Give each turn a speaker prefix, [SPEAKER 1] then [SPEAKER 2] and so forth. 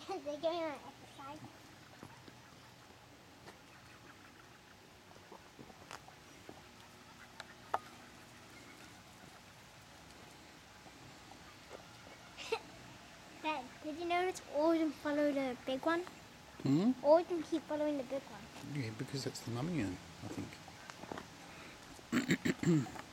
[SPEAKER 1] They're going on exercise. Dad, did you notice all of them follow the big one?
[SPEAKER 2] Hmm?
[SPEAKER 1] All of them keep following the big one.
[SPEAKER 2] Yeah, because that's the mummy one, I think.